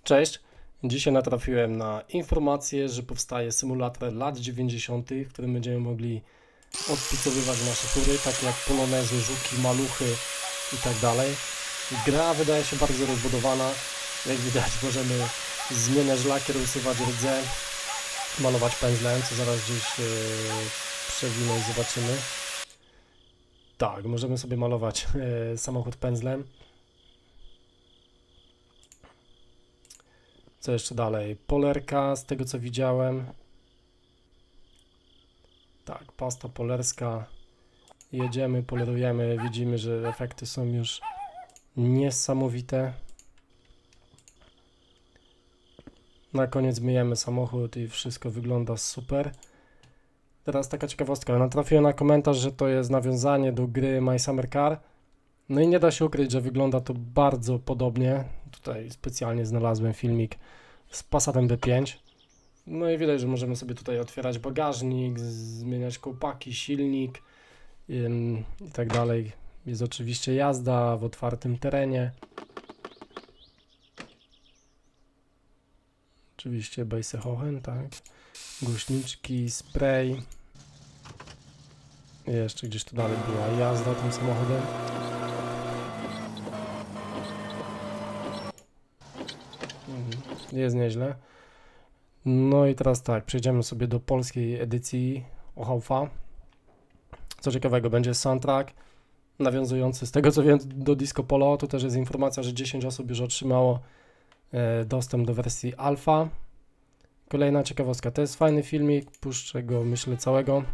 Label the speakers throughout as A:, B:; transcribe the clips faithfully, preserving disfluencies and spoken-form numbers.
A: Cześć, dzisiaj natrafiłem na informację, że powstaje symulator lat dziewięćdziesiątych, w którym będziemy mogli odpicowywać nasze tury, takie jak polonezy, żuki, maluchy i tak dalej. Gra wydaje się bardzo rozbudowana, jak widać możemy zmieniać lakier, usuwać rdze, malować pędzlem, co zaraz gdzieś yy, przewinę i zobaczymy. Tak, możemy sobie malować yy, samochód pędzlem. Co jeszcze dalej? Polerka, z tego co widziałem. Tak, pasta polerska. Jedziemy, polerujemy. Widzimy, że efekty są już niesamowite. Na koniec myjemy samochód i wszystko wygląda super. Teraz taka ciekawostka. Natrafiłem na komentarz, że to jest nawiązanie do gry My Summer Car. No i nie da się ukryć, że wygląda to bardzo podobnie. Tutaj specjalnie znalazłem filmik z Passatem B pięć. No i widać, że możemy sobie tutaj otwierać bagażnik, zmieniać kołpaki, silnik ym, i tak dalej. Jest oczywiście jazda w otwartym terenie. Oczywiście Beisehochen, tak. Głośniczki, spray. I jeszcze gdzieś tu dalej była jazda tym samochodem. Jest nieźle. No i teraz tak, przejdziemy sobie do polskiej edycji O H V. Co ciekawego, będzie soundtrack nawiązujący, z tego co wiem, do Disco Polo. Tu też jest informacja, że dziesięć osób już otrzymało e, dostęp do wersji alfa. Kolejna ciekawostka, to jest fajny filmik, puszczę go myślę całego.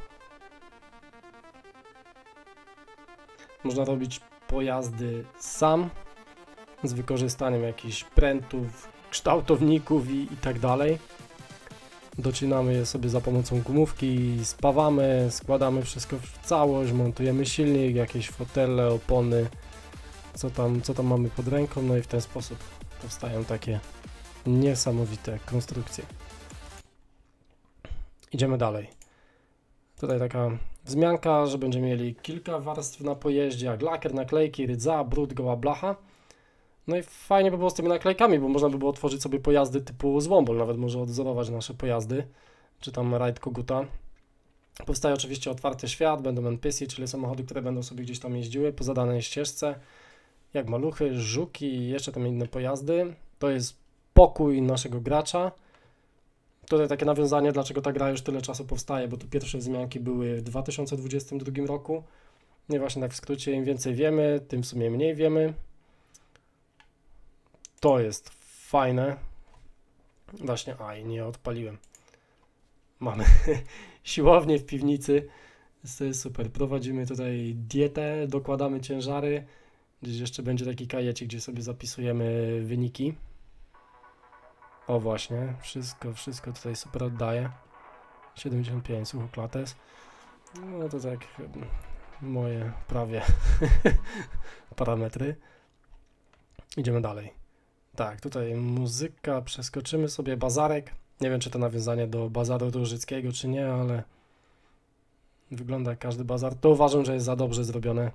A: Można robić pojazdy sam, z wykorzystaniem jakichś prętów, kształtowników i, i tak dalej. Docinamy je sobie za pomocą gumówki, spawamy, składamy wszystko w całość, montujemy silnik, jakieś fotele, opony, co tam, co tam mamy pod ręką, no i w ten sposób powstają takie niesamowite konstrukcje. Idziemy dalej. Tutaj taka wzmianka, że będziemy mieli kilka warstw na pojeździe, jak lakier, naklejki, rdza, brud, goła blacha. No i fajnie by było z tymi naklejkami, bo można by było otworzyć sobie pojazdy typu Złombol, nawet może odzorować nasze pojazdy, czy tam Rajd Koguta. Powstaje oczywiście otwarty świat, będą N P C, czyli samochody, które będą sobie gdzieś tam jeździły po zadanej ścieżce, jak maluchy, żuki i jeszcze tam inne pojazdy. To jest pokój naszego gracza. Tutaj takie nawiązanie, dlaczego ta gra już tyle czasu powstaje, bo tu pierwsze wzmianki były w dwa tysiące dwudziestym drugim roku. I właśnie tak w skrócie, im więcej wiemy, tym w sumie mniej wiemy. To jest fajne. Właśnie, aj, nie odpaliłem. Mamy siłownię w piwnicy. To jest super. Prowadzimy tutaj dietę, dokładamy ciężary. Gdzieś jeszcze będzie taki kajecik, gdzie sobie zapisujemy wyniki. O właśnie, wszystko, wszystko tutaj super oddaje. siedemdziesiąt pięć, suchoklates. No to tak moje prawie parametry. Idziemy dalej. Tak, tutaj muzyka, przeskoczymy sobie bazarek. Nie wiem, czy to nawiązanie do bazaru Różyckiego, czy nie, ale wygląda jak każdy bazar. To uważam, że jest za dobrze zrobione.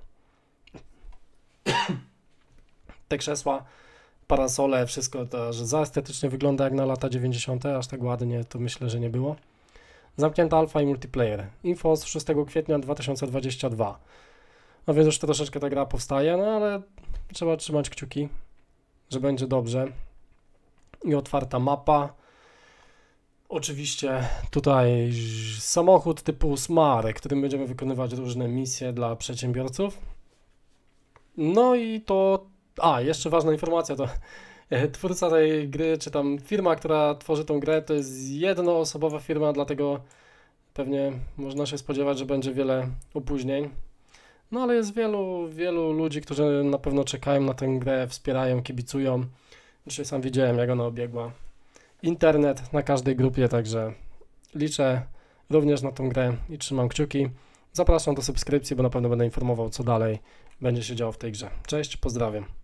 A: Te krzesła, parasole, wszystko to, że za estetycznie wygląda jak na lata dziewięćdziesiąte, aż tak ładnie to myślę, że nie było. Zamknięta alfa i multiplayer. Info z szóstego kwietnia dwa tysiące dwudziestego drugiego. No więc już troszeczkę ta gra powstaje, no ale trzeba trzymać kciuki, że będzie dobrze. I otwarta mapa. Oczywiście tutaj samochód typu Smart, którym będziemy wykonywać różne misje dla przedsiębiorców. No i to... A, jeszcze ważna informacja, to twórca tej gry, czy tam firma, która tworzy tą grę, to jest jednoosobowa firma, dlatego pewnie można się spodziewać, że będzie wiele opóźnień. No ale jest wielu, wielu ludzi, którzy na pewno czekają na tę grę, wspierają, kibicują. Dzisiaj sam widziałem, jak ona obiegła internet na każdej grupie, także liczę również na tę grę i trzymam kciuki. Zapraszam do subskrypcji, bo na pewno będę informował, co dalej będzie się działo w tej grze. Cześć, pozdrawiam.